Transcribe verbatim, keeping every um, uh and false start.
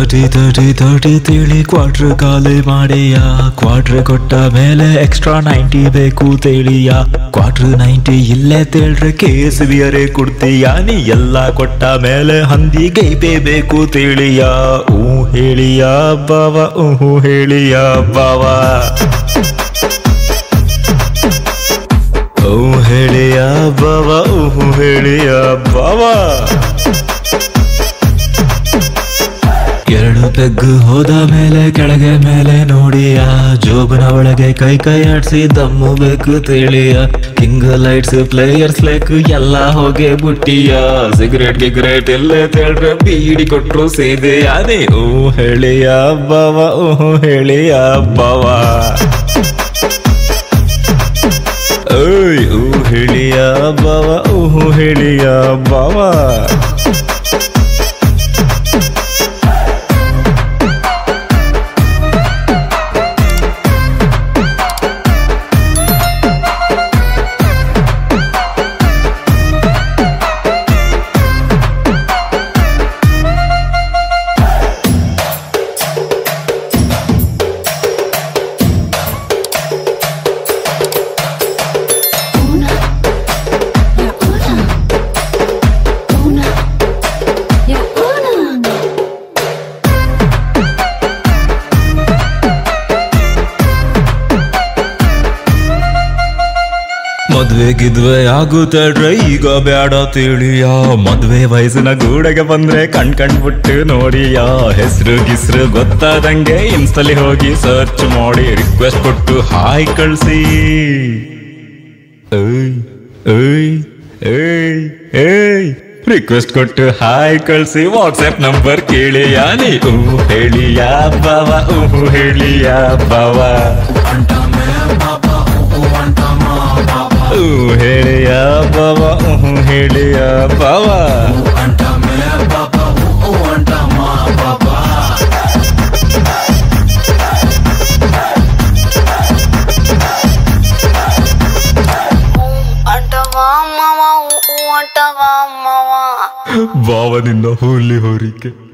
thirty thirty thirty ತಿಳಿ quarter ಖಾಲಿ ಮಾಡಿಯ ಕ್ವಾರ್ಟರ್ ಕೊಟ್ಟ ಮೇಲೆ ಎಕ್ಸ್ಟ್ರಾ ನೈಂಟಿ ಬೇಕು ತೇಳಿಯ ಕ್ವಾರ್ಟರ್ ನೈಂಟಿ ಇಲ್ಲೇ ತೇಳ್ರೆ ಕೇಸ್ ಬಿಯರೆ ಕೊಡ್ತೀಯ ನೀ ಎಲ್ಲ ಕೊಟ್ಟ ಮೇಲೆ ಹಂದಿಗೆ ಬೇಕು ತೇಳಿಯ ಊ ಹೇಳಿಯ ಬಾವ ಊಹು ಹೇಳಿಯ ಬಾವ ಊ ಹೇಳಿಯ ಬಾವ ಊಹು ಹೇಳಿಯ ಬಾವ ಎರಡು ಪೆಗ್ಗು ಹೋದ ಮೇಲೆ ಕೆಳಗೆ ಮೇಲೆ ನೋಡಿಯ ಜೋಬನ ಒಳಗೆ ಕೈ ಕೈ ಆಡ್ಸಿ ದಮ್ಮು ಬೇಕು ತಿಳಿಯ ಕಿಂಗ್ ಲೈಟ್ಸ್ ಪ್ಲೇಯರ್ಸ್ ಲೇಕ್ ಎಲ್ಲ ಹೋಗಿ ಬುಟ್ಟಿಯ ಸಿಗರೇಟ್ ಗಿಗರೇಟ್ ಎಲ್ಲೇ ತೇಳ್ರೆ ಬೀಡಿ ಕೊಟ್ರು ಸೇದೆ ಅದೇ ಓ ಹೇಳಿಯ ಬಾವ ಓ ಹೇಳಿಯ ಬಾವ ಓಯ್ ಓ ಹೇಳಿಯ ಬಾವ ಓ ಹೇಳಿಯ ಬಾವ ಮದ್ವೆ ಗಿದ್ವೆ ಆಗುತ್ತಡ್ರೆ ಈಗ ಬ್ಯಾಡ ತಿಳಿಯ ಮದ್ವೆ ವಯಸ್ಸಿನ ಗೂಡೆಗೆ ಬಂದ್ರೆ ಕಣ್ ಕಣ್ಬಿಟ್ಟು ನೋಡಿಯ ಹೆಸರು ಗಿಸ್ರು ಗೊತ್ತಾದಂಗೆ ಇನ್ಸ್ಟಲ್ಲಿ ಹೋಗಿ ಸರ್ಚ್ ಮಾಡಿ ರಿಕ್ವೆಸ್ಟ್ ಕೊಟ್ಟು ಹಾಯ್ ಕಳ್ಸಿ ಏಯ್ ಏಯ್ ಏಯ್ ಏಯ್ ರಿಕ್ವೆಸ್ಟ್ ಕೊಟ್ಟು ಹಾಯ್ ಕಳ್ಸಿ ವಾಟ್ಸ್ಆಪ್ ನಂಬರ್ ಕೇಳಿಯ ನೀ ಊ ಹೇಳಿಯ ಬಾವ ಊ ಹೇಳಿಯ ಬಾವ ಊ ಹೇಳಿಯ ಬಾವ ಊ ಹೇಳಿಯ ಬಾವ ಬಾವ ನಿನ್ನ ಹುಲಿ ಹೋರಿಕೆ